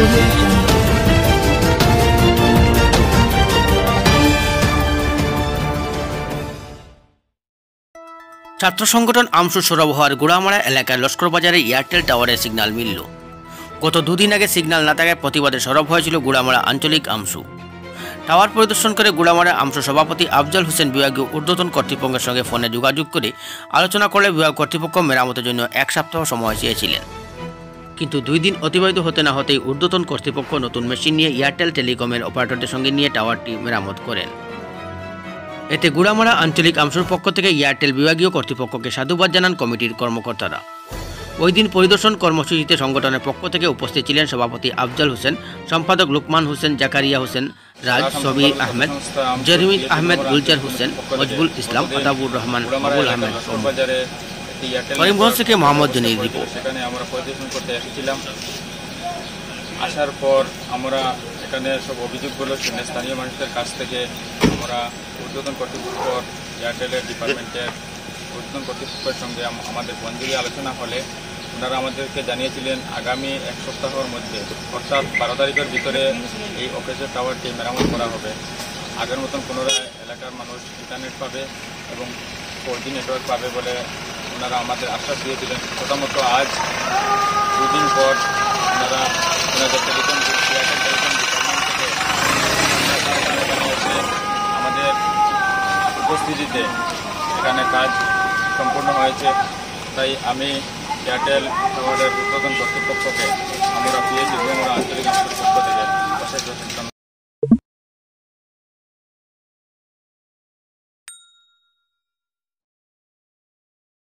ছাত্র সংগঠন আমসু সরব হওয়ার গুড়ামারা এলাকার লস্করবাজারে এয়ারটেল টাওয়ারে সিগন্যাল মিলল। গত দুদিন আগে সিগন্যাল না থাকায় প্রতিবাদে সরব হয়েছিল গুড়ামারা আঞ্চলিক আমসু। টাওয়ার পরিদর্শন করে গুড়ামারা আমসু সভাপতি আফজল হোসেন বিভাগীয় ঊর্ধ্বতন কর্তৃপক্ষের সঙ্গে ফোনে যোগাযোগ করে আলোচনা করলে বিভাগ কর্তৃপক্ষ মেরামতের জন্য 1 সপ্তাহ সময় চেয়েছিলেন, কিন্তু 2 দিন অতিবাহিত হতে না হতেই ঊর্ধ্বতন কর্তৃপক্ষ নতুন মেশিন নিয়ে এয়ারটেল টেলিকমের অপারেটরদের সঙ্গে নিয়ে টাওয়ারটি মেরামত করেন। এতে গুড়ামারা আঞ্চলিক আমসুর পক্ষ থেকে এয়ারটেল বিভাগীয় কর্তৃপক্ষকে সাধুবাদ জানান কমিটির কর্মকর্তারা। ওই দিন পরিদর্শন কর্মসূচিতে সংগঠনের পক্ষ থেকে উপস্থিত ছিলেন সভাপতি আফজল হোসেন, সম্পাদক লুকমান হোসেন, জাকারিয়া হোসেন রাজ, সবির আহমেদ, জরিমিদ আহমেদ, গুলজার হোসেন, মজবুল ইসলাম, আতাবুর রহমান, মাহবুল আহমেদ, করিমগঞ্জ থেকে মোহাম্মদ জনির রিপোর্ট। সেখানে আমরা পরিদর্শন করতে এসেছিলাম। আসার পর আমরা এখানে সব অভিযোগগুলো শুনে স্থানীয় মানুষদের কাছ থেকে আমরা ঊর্ধ্বতন কর্তৃপক্ষ এয়ারটেলের ডিপার্টমেন্টের ঊর্ধ্বতন কর্তৃপক্ষের সঙ্গে আমাদের মঞ্জুরি আলোচনা হলে ওনারা আমাদেরকে জানিয়েছিলেন আগামী 1 সপ্তাহের মধ্যে, অর্থাৎ 12 তারিখের ভিতরে এই অকেজের টাওয়ারটি মেরামত করা হবে। আগের মতন পুনরায় এলাকার মানুষ ইন্টারনেট পাবে এবং 4G নেটওয়ার্ক পাবে বলে ওনারা আমাদের আশ্বাস দিয়েছিলেন। প্রথমত আজ 2 দিন পর ওনারা ওনাদের টেলিকম এয়ারটেল টেলিকম ডিপার্টমেন্ট থেকে এসে আমাদের উপস্থিতিতে এখানে কাজ সম্পূর্ণ হয়েছে। তাই আমি এয়ারটেল টাওয়ারের ঊর্ধ্বতন কর্তৃপক্ষকে আমরা পিএইচই গুড়ামারা আঞ্চলিক আমসুর পক্ষ থেকে অশেষ